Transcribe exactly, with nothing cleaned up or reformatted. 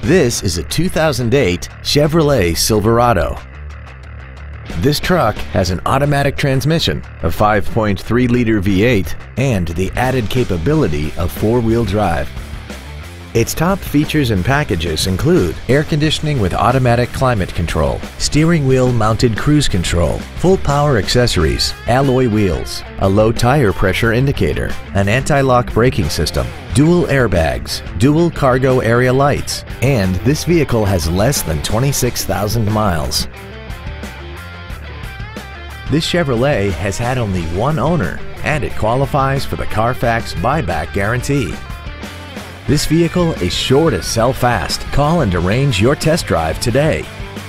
This is a two thousand eight Chevrolet Silverado. This truck has an automatic transmission, a five point three liter V eight, and the added capability of four-wheel drive. Its top features and packages include air conditioning with automatic climate control, steering wheel mounted cruise control, full power accessories, alloy wheels, a low tire pressure indicator, an anti-lock braking system, dual airbags, dual cargo area lights, and this vehicle has less than twenty-six thousand miles. This Chevrolet has had only one owner, and it qualifies for the Carfax buyback guarantee. This vehicle is sure to sell fast. Call and arrange your test drive today.